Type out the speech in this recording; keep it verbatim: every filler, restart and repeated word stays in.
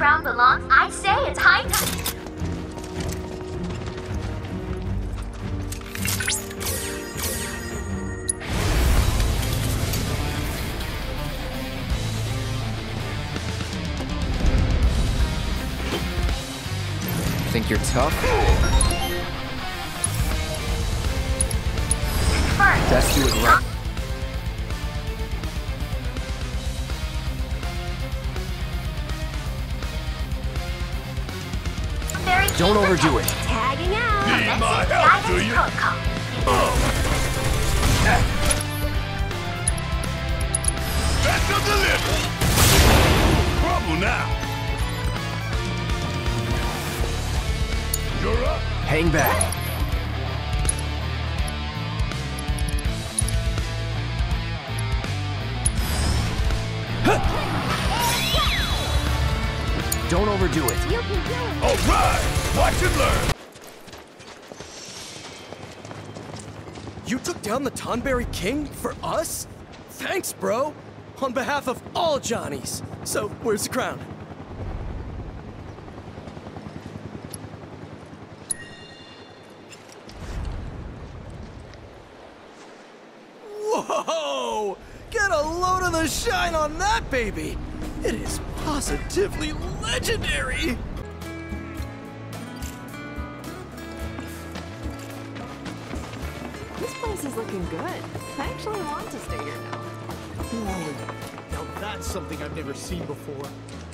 crown belongs, I say it's high time. Think you're tough? First, Let's do it right. Don't overdo it. Tagging out. Need my help, do you? Oh. That's a deliver. Trouble now. You're up. Hang back. Don't overdo it. You can do it. All right. Watch and learn. You took down the Tonberry King for us? Thanks, bro. On behalf of all Johnnies. So, where's the crown? Whoa! Get a load of the shine on that baby! It is positively legendary! This place is looking good. I actually want to stay here now. Whoa. Now that's something I've never seen before.